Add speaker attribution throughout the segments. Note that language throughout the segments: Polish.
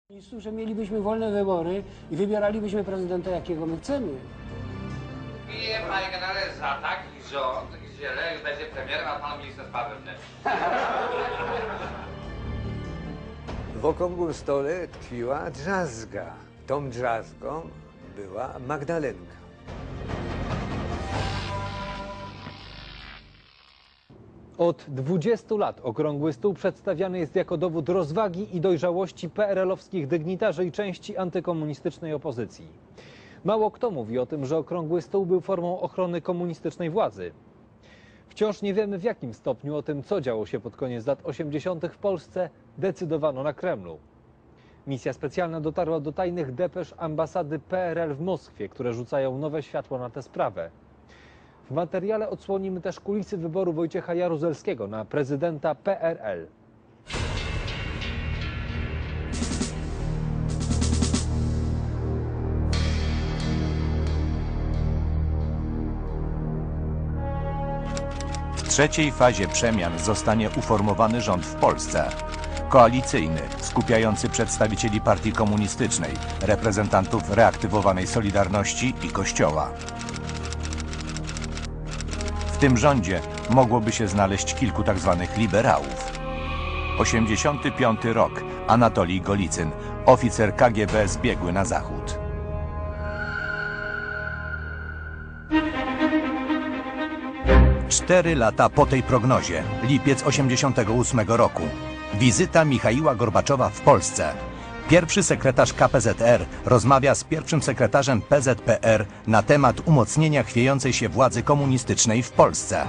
Speaker 1: Że mielibyśmy wolne wybory i wybieralibyśmy prezydenta, jakiego my chcemy.
Speaker 2: Piję, panie generale, za taki rząd, gdzie Lech będzie premierem, a pan minister spraw wewnętrznych.
Speaker 3: W okrągłym stole tkwiła drzazga. Tą drzazgą była Magdalenka.
Speaker 4: Od 20 lat Okrągły Stół przedstawiany jest jako dowód rozwagi i dojrzałości PRL-owskich dygnitarzy i części antykomunistycznej opozycji. Mało kto mówi o tym, że Okrągły Stół był formą ochrony komunistycznej władzy. Wciąż nie wiemy, w jakim stopniu o tym, co działo się pod koniec lat 80. w Polsce, decydowano na Kremlu. Misja specjalna dotarła do tajnych depesz ambasady PRL w Moskwie, które rzucają nowe światło na tę sprawę. W materiale odsłonimy też kulisy wyboru Wojciecha Jaruzelskiego na prezydenta PRL.
Speaker 5: W trzeciej fazie przemian zostanie uformowany rząd w Polsce. Koalicyjny, skupiający przedstawicieli partii komunistycznej, reprezentantów reaktywowanej Solidarności i Kościoła. W tym rządzie mogłoby się znaleźć kilku tzw. liberałów. 85 rok. Anatolij Golicyn, oficer KGB zbiegły na zachód. Cztery lata po tej prognozie, lipiec 88 roku. Wizyta Michaiła Gorbaczowa w Polsce. Pierwszy sekretarz KPZR rozmawia z pierwszym sekretarzem PZPR na temat umocnienia chwiejącej się władzy komunistycznej w Polsce.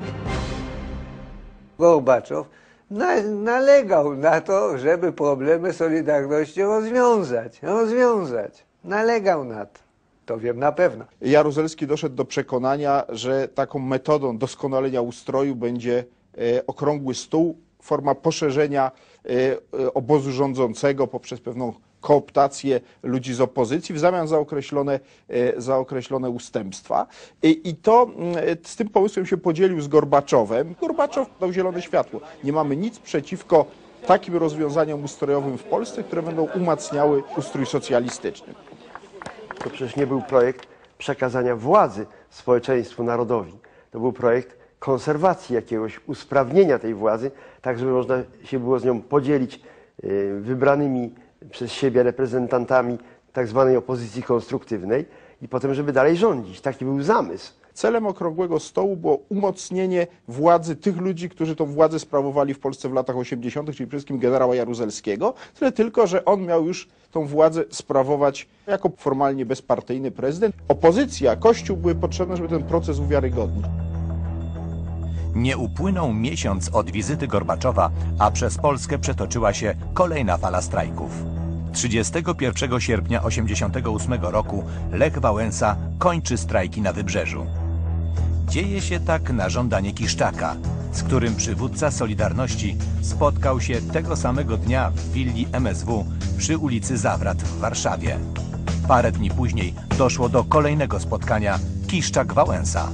Speaker 3: Gorbaczow nalegał na to, żeby problemy Solidarności rozwiązać. Nalegał na to. To wiem na pewno.
Speaker 6: Jaruzelski doszedł do przekonania, że taką metodą doskonalenia ustroju będzie okrągły stół, forma poszerzenia obozu rządzącego poprzez pewną kooptację ludzi z opozycji w zamian za określone ustępstwa. I to z tym pomysłem się podzielił z Gorbaczowem. Gorbaczow dał zielone światło. Nie mamy nic przeciwko takim rozwiązaniom ustrojowym w Polsce, które będą umacniały ustrój socjalistyczny.
Speaker 7: To przecież nie był projekt przekazania władzy społeczeństwu, narodowi. To był projekt konserwacji jakiegoś, usprawnienia tej władzy, tak żeby można się było z nią podzielić wybranymi przez siebie reprezentantami tak zwanej opozycji konstruktywnej i potem, żeby dalej rządzić. Taki był zamysł.
Speaker 6: Celem Okrągłego Stołu było umocnienie władzy tych ludzi, którzy tą władzę sprawowali w Polsce w latach 80., czyli przede wszystkim generała Jaruzelskiego, tyle tylko, że on miał już tą władzę sprawować jako formalnie bezpartyjny prezydent. Opozycja, Kościół były potrzebne, żeby ten proces uwiarygodnić.
Speaker 5: Nie upłynął miesiąc od wizyty Gorbaczowa, a przez Polskę przetoczyła się kolejna fala strajków. 31 sierpnia 1988 roku Lech Wałęsa kończy strajki na Wybrzeżu. Dzieje się tak na żądanie Kiszczaka, z którym przywódca Solidarności spotkał się tego samego dnia w willi MSW przy ulicy Zawrat w Warszawie. Parę dni później doszło do kolejnego spotkania Kiszczak-Wałęsa.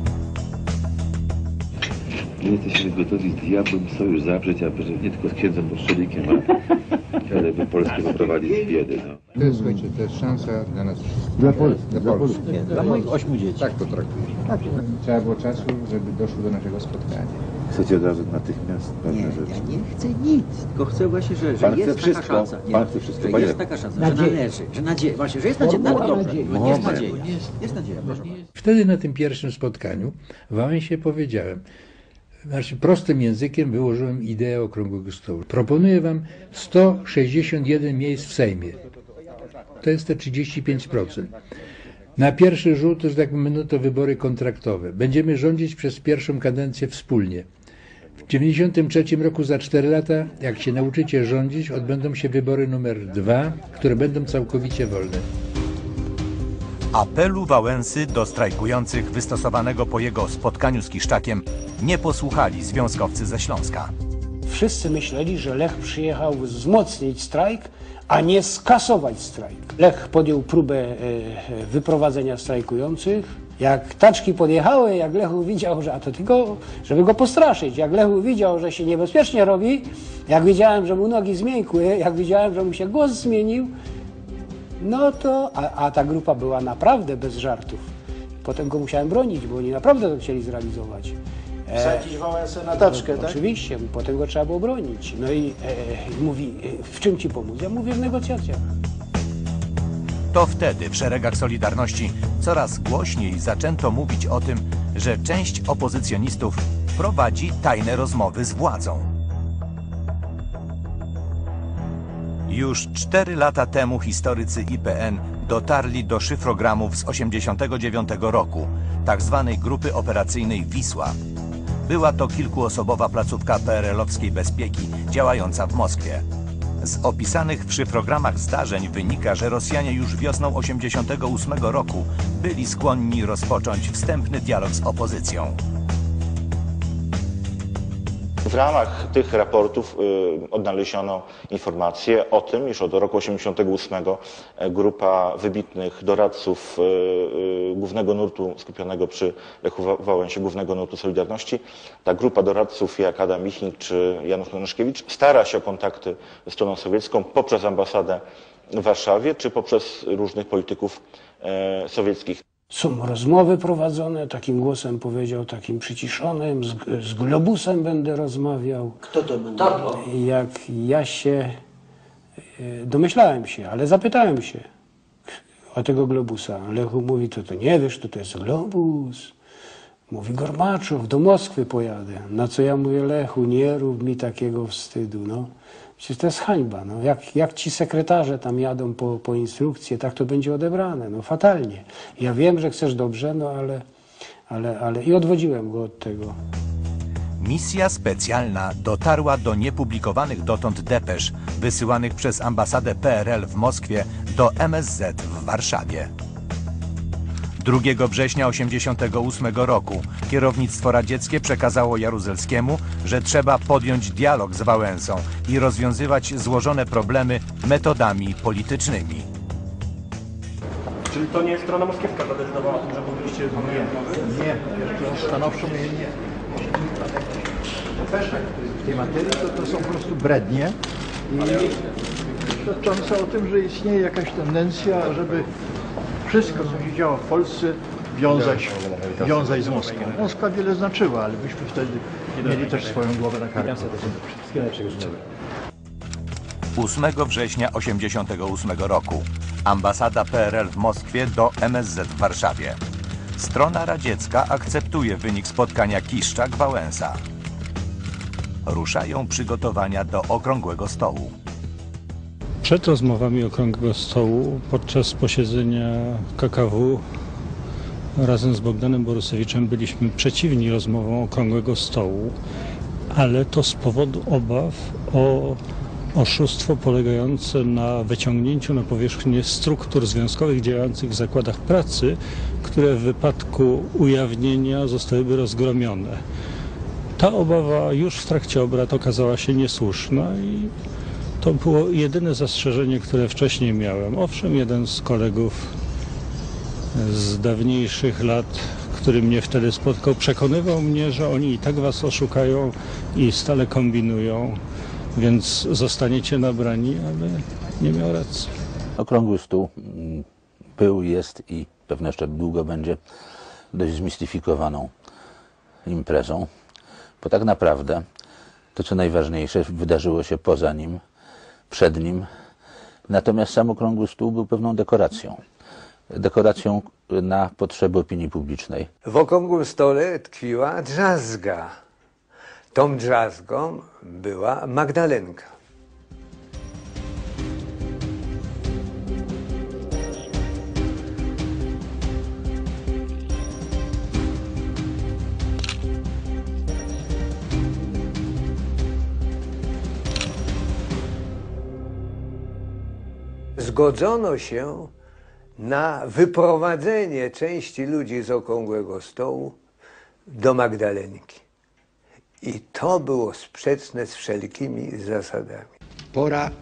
Speaker 8: My jesteśmy gotowi z diabłem sojusz zawrzeć, aby nie tylko z księdzem Boszczelikiem, ale by Polskę wyprowadzić z biedy. No.
Speaker 9: To jest, słuchajcie, to jest szansa dla nas wszystkich. Dla Polski. Dla Polski. Nie, dla moich 8 dzieci. Tak to traktuję. Tak. Trzeba było czasu, żeby doszło do naszego spotkania.
Speaker 8: Chcecie od razu natychmiast pewne rzeczy?
Speaker 10: Ja nie chcę nic, tylko chcę właśnie, że jest taka szansa.
Speaker 8: Pan chce wszystko.
Speaker 10: Że jest taka szansa, że należy, że nadzieja. Właśnie, że jest nadzieja. Jest nadzieja. Jest nadzieja, proszę pana.
Speaker 9: Wtedy na tym pierwszym spotkaniu Wałęsie powiedziałem, prostym językiem wyłożyłem ideę Okrągłego Stołu. Proponuję wam 161 miejsc w Sejmie. To jest te 35%. Na pierwszy rzut, że tak będą to wybory kontraktowe. Będziemy rządzić przez pierwszą kadencję wspólnie. W 1993 roku za 4 lata, jak się nauczycie rządzić, odbędą się wybory numer 2, które będą całkowicie wolne.
Speaker 5: Apelu Wałęsy do strajkujących wystosowanego po jego spotkaniu z Kiszczakiem nie posłuchali związkowcy ze Śląska.
Speaker 1: Wszyscy myśleli, że Lech przyjechał wzmocnić strajk, a nie skasować strajk. Lech podjął próbę wyprowadzenia strajkujących Jak taczki podjechały, jak Lechu widział, że a to tylko, żeby go postraszyć, jak Lechu widział, że się niebezpiecznie robi, jak widziałem, że mu nogi zmiękły, jak widziałem, że mu się głos zmienił, no to, a ta grupa była naprawdę bez żartów. Potem go musiałem bronić, bo oni naprawdę to chcieli zrealizować.
Speaker 11: Wsadzić Wałęsę na taczkę, tak?
Speaker 1: Oczywiście, potem go trzeba było bronić. No i mówi, w czym ci pomóc? Ja mówię, w negocjacjach.
Speaker 5: To wtedy w szeregach Solidarności coraz głośniej zaczęto mówić o tym, że część opozycjonistów prowadzi tajne rozmowy z władzą. Już 4 lata temu historycy IPN dotarli do szyfrogramów z 1989 roku, tak zwanej grupy operacyjnej Wisła. Była to kilkuosobowa placówka PRL-owskiej bezpieki działająca w Moskwie. Z opisanych w szyfrogramach zdarzeń wynika, że Rosjanie już wiosną 1988 roku byli skłonni rozpocząć wstępny dialog z opozycją.
Speaker 12: W ramach tych raportów odnaleziono informacje o tym, iż od roku 1988 grupa wybitnych doradców głównego nurtu skupionego przy Lechu Wałęsie, głównego nurtu Solidarności, ta grupa doradców jak Adam Michnik czy Janusz Nonaszkiewicz stara się o kontakty ze stroną sowiecką poprzez ambasadę w Warszawie czy poprzez różnych polityków sowieckich.
Speaker 1: Są rozmowy prowadzone, takim głosem powiedział, takim przyciszonym, z Globusem będę rozmawiał.
Speaker 11: Kto to będzie?
Speaker 1: Jak ja się, domyślałem się, ale zapytałem się o tego Globusa. Lechu mówi, to nie wiesz, to jest Globus. Mówi Gorbaczow, do Moskwy pojadę. Na co ja mówię, Lechu, nie rób mi takiego wstydu, no. Przecież to jest hańba, no. Jak ci sekretarze tam jadą po instrukcje, tak to będzie odebrane, no fatalnie. Ja wiem, że chcesz dobrze, no ale i odwodziłem go od tego.
Speaker 5: Misja specjalna dotarła do niepublikowanych dotąd depesz wysyłanych przez ambasadę PRL w Moskwie do MSZ w Warszawie. 2 września 1988 roku kierownictwo radzieckie przekazało Jaruzelskiemu, że trzeba podjąć dialog z Wałęsą i rozwiązywać złożone problemy metodami politycznymi.
Speaker 13: Czyli to nie jest strona moskiewska zadecydowała o tym, że mówiliście
Speaker 9: Nie, jeszcze stanowczo nie. Depesze w tej materii to są po prostu brednie i świadczące o tym, że istnieje jakaś tendencja, żeby wszystko, co się działo w Polsce, wiązać z Moskwą. Moskwa wiele znaczyła, ale myśmy wtedy mieli też swoją głowę na karku.
Speaker 5: 8 września 1988 roku ambasada PRL w Moskwie do MSZ w Warszawie. Strona radziecka akceptuje wynik spotkania Kiszczak-Wałęsa. Ruszają przygotowania do okrągłego stołu.
Speaker 14: Przed rozmowami okrągłego stołu, podczas posiedzenia KKW razem z Bogdanem Borusewiczem byliśmy przeciwni rozmowom okrągłego stołu, ale to z powodu obaw o oszustwo polegające na wyciągnięciu na powierzchnię struktur związkowych działających w zakładach pracy, które w wypadku ujawnienia zostałyby rozgromione. Ta obawa już w trakcie obrad okazała się niesłuszna i to było jedyne zastrzeżenie, które wcześniej miałem. Owszem, jeden z kolegów z dawniejszych lat, który mnie wtedy spotkał, przekonywał mnie, że oni i tak was oszukają i stale kombinują, więc zostaniecie nabrani, ale nie miał racji.
Speaker 15: Okrągły stół był, jest i pewnie jeszcze długo będzie dość zmistyfikowaną imprezą, bo tak naprawdę to, co najważniejsze, wydarzyło się poza nim, przed nim, natomiast sam okrągły stół był pewną dekoracją. Dekoracją na potrzeby opinii publicznej.
Speaker 3: W okrągłym stole tkwiła drzazga. Tą drzazgą była Magdalenka. Zgodzono się na wyprowadzenie części ludzi z okrągłego stołu do Magdalenki. I to było sprzeczne z wszelkimi zasadami.
Speaker 16: Pora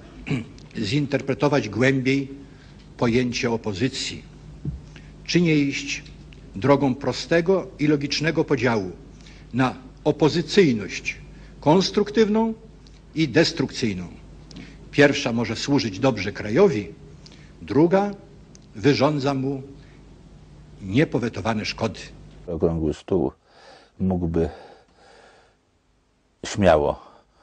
Speaker 16: zinterpretować głębiej pojęcie opozycji. Czy nie iść drogą prostego i logicznego podziału na opozycyjność konstruktywną i destrukcyjną. Pierwsza może służyć dobrze krajowi, druga wyrządza mu niepowetowane szkody.
Speaker 15: Okrągły stół mógłby śmiało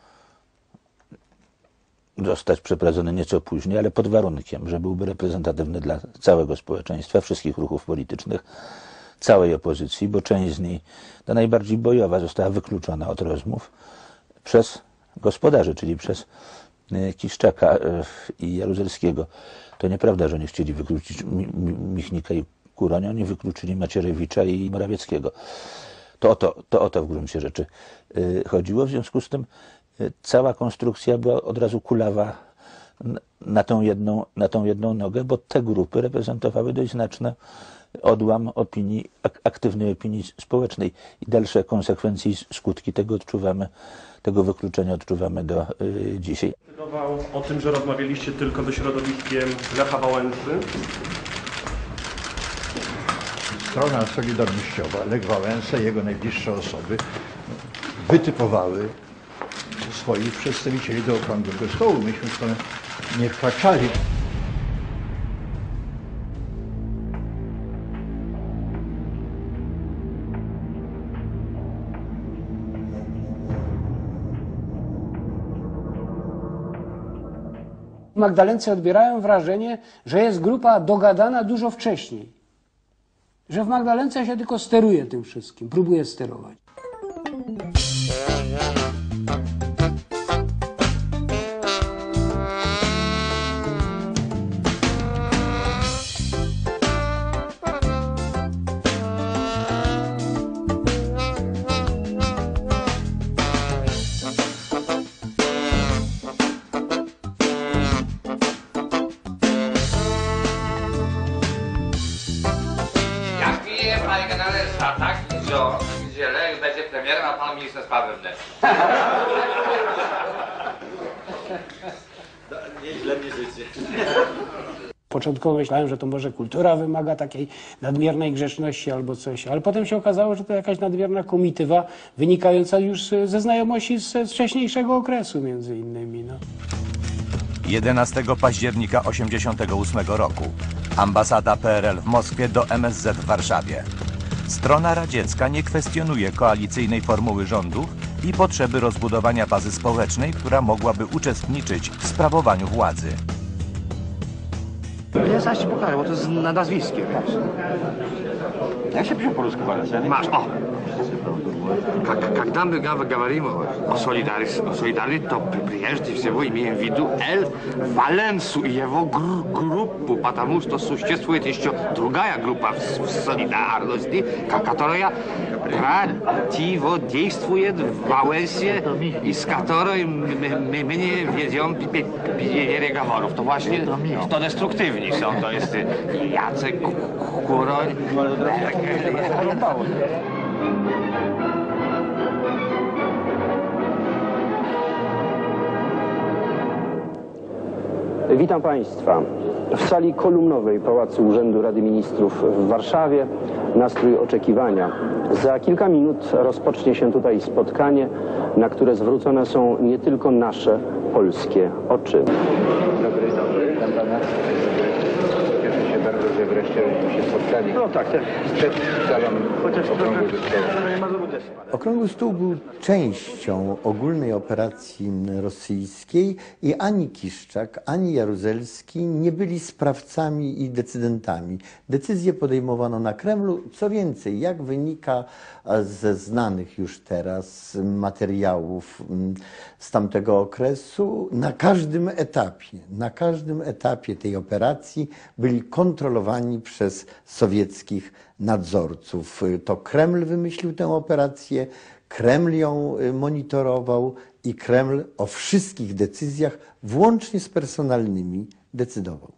Speaker 15: zostać przeprowadzony nieco później, ale pod warunkiem, że byłby reprezentatywny dla całego społeczeństwa, wszystkich ruchów politycznych, całej opozycji, bo część z niej, ta najbardziej bojowa, została wykluczona od rozmów przez gospodarzy, czyli przez Kiszczaka i Jaruzelskiego. To nieprawda, że oni chcieli wykluczyć Michnika i Kuronia, oni wykluczyli Macierewicza i Morawieckiego. To o to w gruncie rzeczy chodziło. W związku z tym cała konstrukcja była od razu kulawa na tą jedną nogę, bo te grupy reprezentowały dość znaczny odłam opinii, aktywnej opinii społecznej i dalsze konsekwencje i skutki tego wykluczenia odczuwamy do dzisiaj.
Speaker 13: Decydował o tym, że rozmawialiście tylko ze środowiskiem Lecha Wałęsy.
Speaker 17: Strona solidarnościowa, Lech Wałęsa i jego najbliższe osoby wytypowały swoich przedstawicieli do okrągłego stołu. Myśmy w to nie wkraczali.
Speaker 1: W Magdalence odbierają wrażenie, że jest grupa dogadana dużo wcześniej. Że w Magdalence się tylko steruje tym wszystkim, próbuje sterować.
Speaker 2: Ja piję, panie generale, za taki rząd, gdzie Lech będzie premierem, a pan minister spraw wewnętrznych.
Speaker 10: Nieźle mi życie.
Speaker 1: Początkowo myślałem, że to może kultura wymaga takiej nadmiernej grzeczności albo coś, ale potem się okazało, że to jakaś nadmierna komitywa wynikająca już ze znajomości z wcześniejszego okresu między innymi. No.
Speaker 5: 11 października 1988 roku ambasada PRL w Moskwie do MSZ w Warszawie. Strona radziecka nie kwestionuje koalicyjnej formuły rządów i potrzeby rozbudowania bazy społecznej, która mogłaby uczestniczyć w sprawowaniu władzy.
Speaker 18: Ja zaś ci pokażę, bo to jest nazwiskiem, wiesz. Jak się pisze po rusku Walensa? Masz, o! Когда мы говорим о солидарности, то прежде всего имеем в виду Л. Валенсу и его группу, потому что существует еще другая группа в солидарности, которая противодействует Валенсе и с которой my nie ведем переговорów. To właśnie to destruktywni są, to jest Jacek Kuroń.
Speaker 19: Witam Państwa. W sali kolumnowej Pałacu Urzędu Rady Ministrów w Warszawie nastrój oczekiwania. Za kilka minut rozpocznie się tutaj spotkanie, na które zwrócone są nie tylko nasze polskie oczy.
Speaker 7: Dobry. Witam pana. Cieszę się bardzo, że wreszcie się spotkali.
Speaker 18: No tak.
Speaker 7: Przed salą okrągłego stołu.
Speaker 20: Okrągły Stół był częścią ogólnej operacji rosyjskiej i ani Kiszczak, ani Jaruzelski nie byli sprawcami i decydentami. Decyzje podejmowano na Kremlu. Co więcej, jak wynika ze znanych już teraz materiałów z tamtego okresu, na każdym etapie tej operacji byli kontrolowani przez sowieckich nadzorców. To Kreml wymyślił tę operację, Kreml ją monitorował i Kreml o wszystkich decyzjach, włącznie z personalnymi, decydował.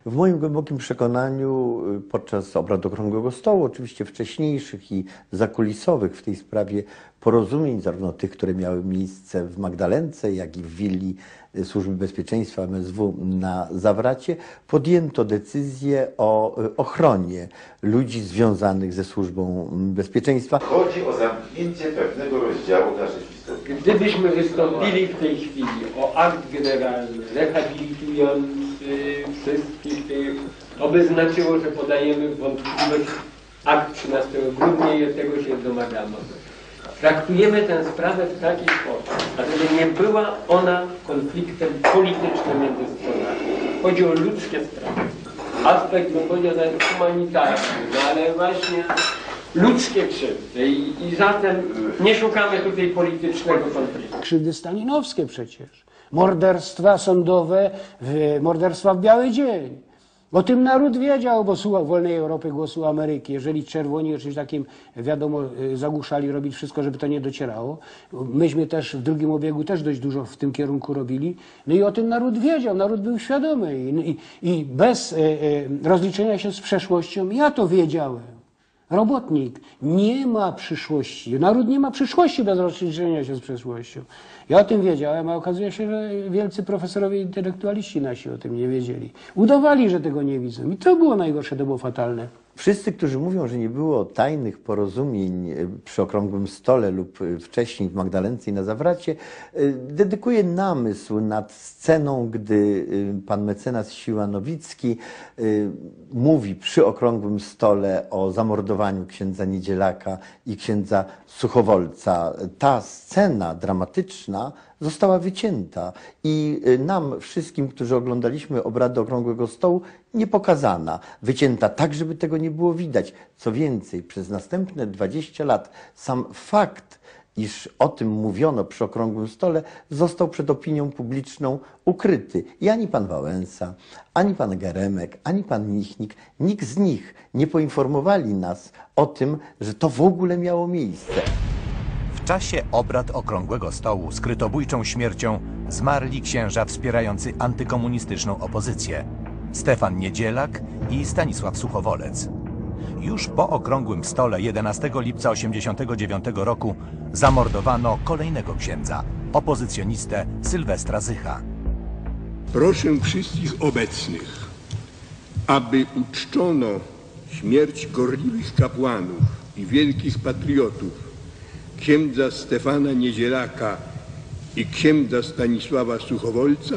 Speaker 20: W moim głębokim przekonaniu podczas obrad Okrągłego Stołu, oczywiście wcześniejszych i zakulisowych w tej sprawie porozumień, zarówno tych, które miały miejsce w Magdalence, jak i w willi Służby Bezpieczeństwa MSW na Zawracie, podjęto decyzję o ochronie ludzi związanych ze Służbą Bezpieczeństwa.
Speaker 8: Chodzi o zamknięcie pewnego rozdziału naszej historii.
Speaker 21: Gdybyśmy wystąpili w tej chwili o akt generalny, rehabilitujący wszystkich tych, to by znaczyło, że podajemy w wątpliwość akt 13 grudnia i tego się domagamy. Traktujemy tę sprawę w taki sposób, aby nie była ona konfliktem politycznym między stronami. Chodzi o ludzkie sprawy. Aspekt, bym powiedział, nawet humanitarny, no ale właśnie ludzkie krzywdy i zatem nie szukamy tutaj politycznego konfliktu.
Speaker 1: Krzywdy stalinowskie przecież. Morderstwa sądowe, morderstwa w biały dzień. O tym naród wiedział, bo słuchał wolnej Europy głosu Ameryki. Jeżeli czerwoni o czymś takim, wiadomo, zagłuszali, robić wszystko, żeby to nie docierało. Myśmy też w drugim obiegu też dość dużo w tym kierunku robili. No i o tym naród wiedział, naród był świadomy. I bez rozliczenia się z przeszłością, ja to wiedziałem. Robotnik nie ma przyszłości. Naród nie ma przyszłości bez rozliczenia się z przeszłością. Ja o tym wiedziałem, a okazuje się, że wielcy profesorowie i intelektualiści nasi o tym nie wiedzieli. Udawali, że tego nie widzą. I to było najgorsze, to było fatalne.
Speaker 20: Wszyscy, którzy mówią, że nie było tajnych porozumień przy Okrągłym Stole lub wcześniej w Magdalence i na Zawracie, dedykuję namysł nad sceną, gdy pan mecenas Siła-Nowicki mówi przy Okrągłym Stole o zamordowaniu księdza Niedzielaka i księdza Suchowolca. Ta scena dramatyczna została wycięta i nam wszystkim, którzy oglądaliśmy obrady Okrągłego Stołu, nie pokazana. Wycięta tak, żeby tego nie było widać. Co więcej, przez następne 20 lat sam fakt, iż o tym mówiono przy Okrągłym Stole, został przed opinią publiczną ukryty. I ani pan Wałęsa, ani pan Geremek, ani pan Michnik, nikt z nich nie poinformowali nas o tym, że to w ogóle miało miejsce.
Speaker 5: W czasie obrad Okrągłego Stołu skrytobójczą śmiercią zmarli księża wspierający antykomunistyczną opozycję. Stefan Niedzielak i Stanisław Suchowolec. Już po Okrągłym Stole 11 lipca 1989 roku zamordowano kolejnego księdza, opozycjonistę Sylwestra Zycha.
Speaker 22: Proszę wszystkich obecnych, aby uczczono śmierć gorliwych kapłanów i wielkich patriotów, księdza Stefana Niedzielaka i księdza Stanisława Suchowolca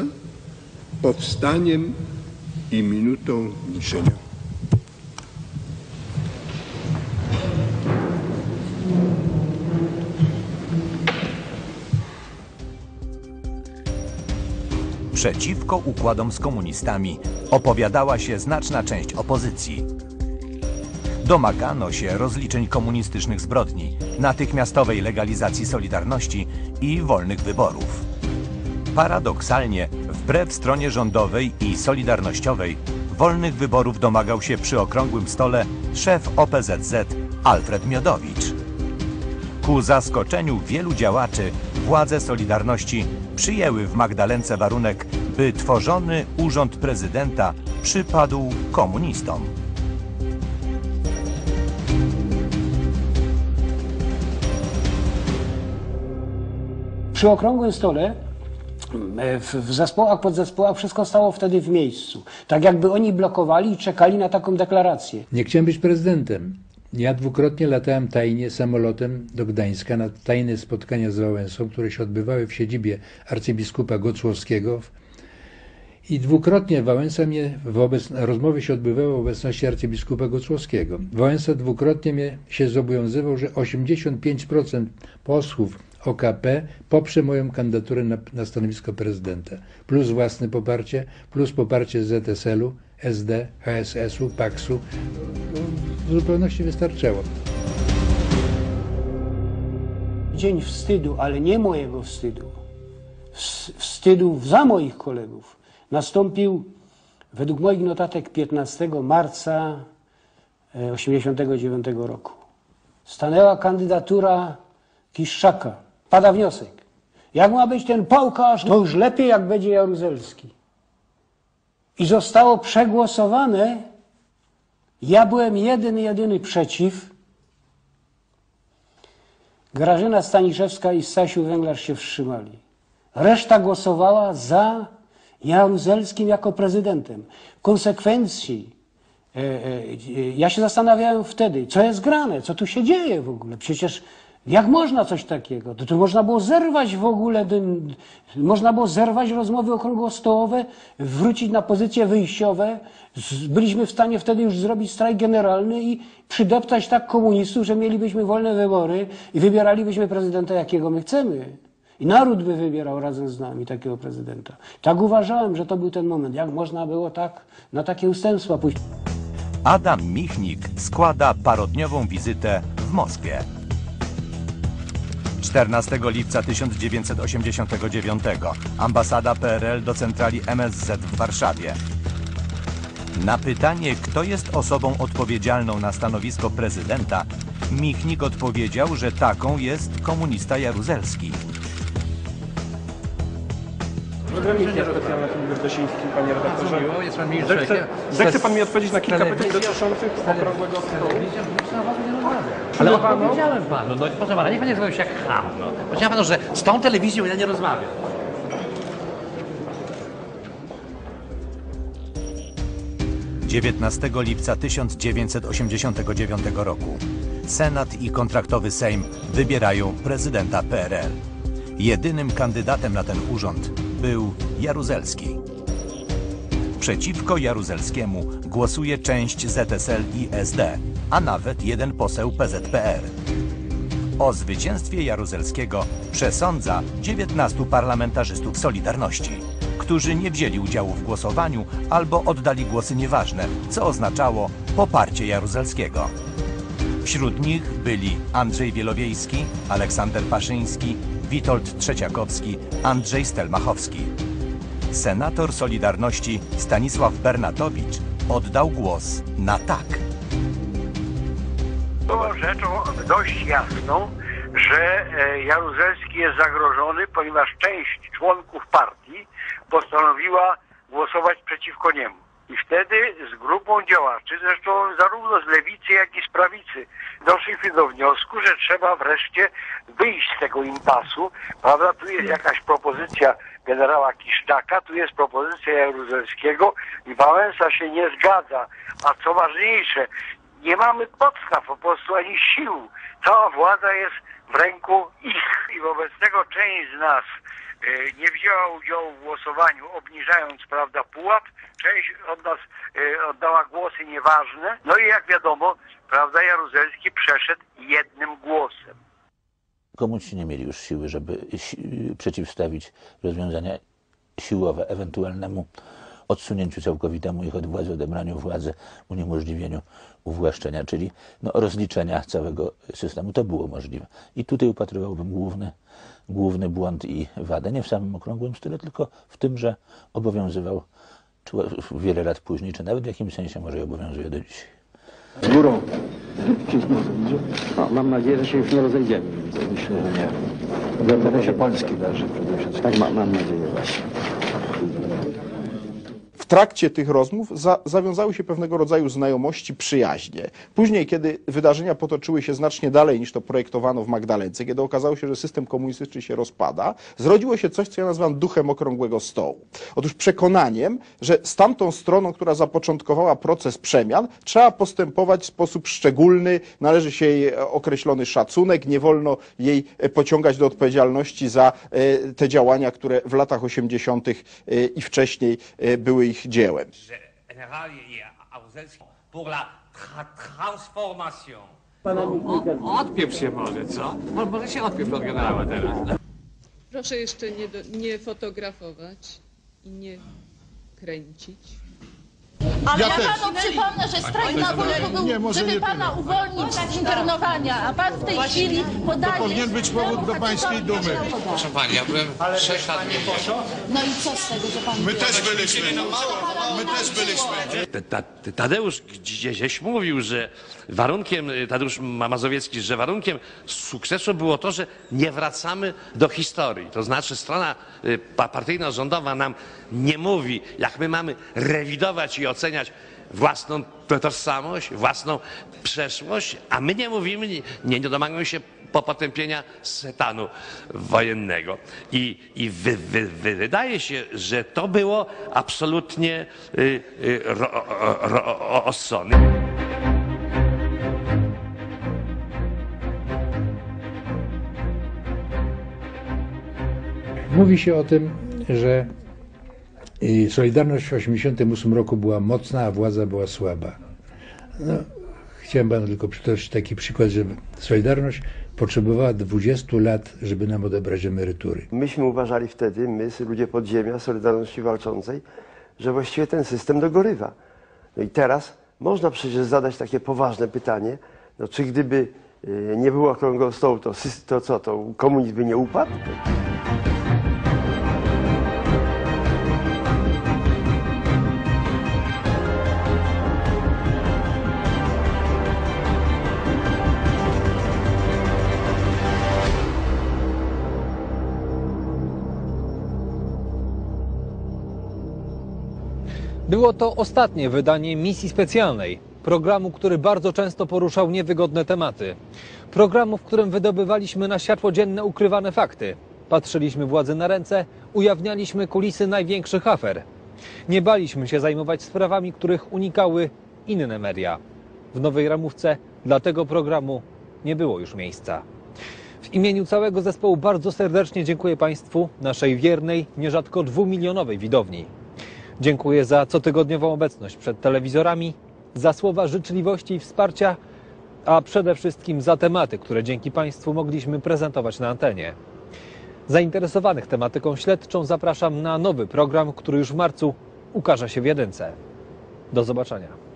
Speaker 22: powstaniem i minutą milczenia.
Speaker 5: Przeciwko układom z komunistami opowiadała się znaczna część opozycji. Domagano się rozliczeń komunistycznych zbrodni, natychmiastowej legalizacji Solidarności i wolnych wyborów. Paradoksalnie, wbrew stronie rządowej i solidarnościowej, wolnych wyborów domagał się przy Okrągłym Stole szef OPZZ Alfred Miodowicz. Ku zaskoczeniu wielu działaczy władze Solidarności przyjęły w Magdalence warunek, by tworzony urząd prezydenta przypadł komunistom.
Speaker 1: Przy Okrągłym Stole w zespołach, podzespołach wszystko stało wtedy w miejscu. Tak jakby oni blokowali i czekali na taką deklarację.
Speaker 9: Nie chciałem być prezydentem. Ja dwukrotnie latałem tajnie samolotem do Gdańska na tajne spotkania z Wałęsą, które się odbywały w siedzibie arcybiskupa Gocłowskiego. I dwukrotnie Wałęsa mnie, rozmowy się odbywały w obecności arcybiskupa Gocłowskiego. Wałęsa dwukrotnie mnie się zobowiązywał, że 85% posłów OKP poprze moją kandydaturę na stanowisko prezydenta. Plus własne poparcie, plus poparcie ZSL-u, SD, HSS-u, PAKS-u. W zupełności wystarczało.
Speaker 1: Dzień wstydu, ale nie mojego wstydu. Wstydu za moich kolegów. Nastąpił według moich notatek 15 marca 1989 roku. Stanęła kandydatura Kiszczaka. Pada wniosek. Jak ma być ten pałkarz, to już lepiej jak będzie Jaruzelski. i zostało przegłosowane. Ja byłem jedyny przeciw. Grażyna Staniszewska i Stasiu Węglarz się wstrzymali. Reszta głosowała za Jaruzelskim jako prezydentem. W konsekwencji ja się zastanawiałem wtedy, co jest grane, co tu się dzieje w ogóle. Przecież jak można coś takiego? To można było zerwać w ogóle, można było zerwać rozmowy okrągłostołowe, wrócić na pozycje wyjściowe. Byliśmy w stanie wtedy już zrobić strajk generalny i przydeptać tak komunistów, że mielibyśmy wolne wybory i wybieralibyśmy prezydenta, jakiego my chcemy. I naród by wybierał razem z nami takiego prezydenta. Tak uważałem, że to był ten moment. Jak można było tak na takie ustępstwa pójść?
Speaker 5: Adam Michnik składa parodniową wizytę w Moskwie. 14 lipca 1989 ambasada PRL do centrali MSZ w Warszawie. Na pytanie, kto jest osobą odpowiedzialną na stanowisko prezydenta, Michnik odpowiedział, że taką jest komunista Jaruzelski.
Speaker 13: Transmisja specjalna Filip Gdosiński, panie redaktorze. Zechce pan mi odpowiedzieć na kilka pytań dotyczących okrągłego stołu?
Speaker 4: Ale odpowiedziałem panu, no proszę pana, niech pan nie zrobił się jak cham, no. Powiedziałem panu, że z tą telewizją ja nie rozmawiam.
Speaker 5: – 19 lipca 1989 roku Senat i kontraktowy Sejm wybierają prezydenta PRL. Jedynym kandydatem na ten urząd był Jaruzelski. Przeciwko Jaruzelskiemu głosuje część ZSL i SD, a nawet jeden poseł PZPR. O zwycięstwie Jaruzelskiego przesądza 19 parlamentarzystów Solidarności, którzy nie wzięli udziału w głosowaniu albo oddali głosy nieważne, co oznaczało poparcie Jaruzelskiego. Wśród nich byli Andrzej Wielowiejski, Aleksander Paszyński, Witold Trzeciakowski, Andrzej Stelmachowski. Senator Solidarności Stanisław Bernatowicz oddał głos na tak.
Speaker 6: Było rzeczą dość jasną, że Jaruzelski jest zagrożony, ponieważ część członków partii postanowiła głosować przeciwko niemu. I wtedy z grupą działaczy, zresztą zarówno z lewicy, jak i z prawicy, doszliśmy do wniosku, że trzeba wreszcie wyjść z tego impasu. Prawda? Tu jest jakaś propozycja generała Kiszczaka, tu jest propozycja Jaruzelskiego i Wałęsa się nie zgadza. A co ważniejsze, nie mamy podstaw po prostu ani sił. Cała władza jest w ręku ich i wobec tego część z nas nie wzięła udziału w głosowaniu, obniżając, prawda, pułap. Część od nas oddała głosy nieważne. No i jak wiadomo, prawda, Jaruzelski przeszedł jednym głosem.
Speaker 15: Komuniści nie mieli już siły, żeby przeciwstawić rozwiązania siłowe ewentualnemu odsunięciu całkowitemu ich od władzy, odebraniu władzy, uniemożliwieniu uwłaszczenia, czyli rozliczenia całego systemu. To było możliwe. I tutaj upatrywałbym główny błąd i wadę, nie w samym okrągłym style, tylko w tym, że obowiązywał wiele lat później, czy nawet w jakimś sensie może i obowiązuje do dzisiaj.
Speaker 10: Z górą. Mam nadzieję, że się już nie rozejdziemy.
Speaker 17: Myślę, że nie. W interesie Polski leży przede wszystkim.
Speaker 10: Tak, mam nadzieję właśnie.
Speaker 23: W trakcie tych rozmów zawiązały się pewnego rodzaju znajomości, przyjaźnie. Później, kiedy wydarzenia potoczyły się znacznie dalej niż to projektowano w Magdalence, kiedy okazało się, że system komunistyczny się rozpada, zrodziło się coś, co ja nazywam duchem okrągłego stołu. Otóż przekonaniem, że z tamtą stroną, która zapoczątkowała proces przemian, trzeba postępować w sposób szczególny, należy się jej określony szacunek, nie wolno jej pociągać do odpowiedzialności za te działania, które w latach 80. i wcześniej były ich dziełem.
Speaker 18: Odpieprz się może, co? Może się odpieprz od generała teraz.
Speaker 24: Proszę jeszcze nie fotografować i nie kręcić.
Speaker 25: Ale ja panu przypomnę, że strajk na Wólku był, żeby pana uwolnić z internowania, a pan w tej chwili podaje...
Speaker 26: To powinien być powód do pańskiej dumy.
Speaker 18: Proszę pani, ja byłem 6 lat w więzieniu.
Speaker 25: No i co z tego, że pan...
Speaker 26: My też byliśmy. My też byliśmy.
Speaker 27: Tadeusz gdzieś mówił, że warunkiem, Tadeusz Mazowiecki, że warunkiem sukcesu było to, że nie wracamy do historii. To znaczy strona partyjno-rządowa nam nie mówi, jak my mamy rewidować i oceniać własną tożsamość, własną przeszłość, a my nie mówimy, nie domagamy się potępienia stanu wojennego. I wydaje się, że to było absolutnie rozsądne.
Speaker 9: Mówi się o tym, że Solidarność w 1988 roku była mocna, a władza była słaba. No, chciałem panu tylko przytoczyć taki przykład, że Solidarność potrzebowała 20 lat, żeby nam odebrać emerytury.
Speaker 7: Myśmy uważali wtedy, my, ludzie podziemia, Solidarności Walczącej, że właściwie ten system dogorywa. No i teraz można przecież zadać takie poważne pytanie, no czy gdyby nie było okrągłego stołu, to co, to komunizm by nie upadł?
Speaker 2: Było to ostatnie wydanie Misji Specjalnej, programu, który bardzo często poruszał niewygodne tematy. Programu, w którym wydobywaliśmy na światło dzienne ukrywane fakty. Patrzyliśmy władzy na ręce, ujawnialiśmy kulisy największych afer. Nie baliśmy się zajmować sprawami, których unikały inne media. W nowej ramówce dla tego programu nie było już miejsca. W imieniu całego zespołu bardzo serdecznie dziękuję Państwu, naszej wiernej, nierzadko 2-milionowej widowni. Dziękuję za cotygodniową obecność przed telewizorami, za słowa życzliwości i wsparcia, a przede wszystkim za tematy, które dzięki Państwu mogliśmy prezentować na antenie. Zainteresowanych tematyką śledczą zapraszam na nowy program, który już w marcu ukaże się w Jedynce. Do zobaczenia.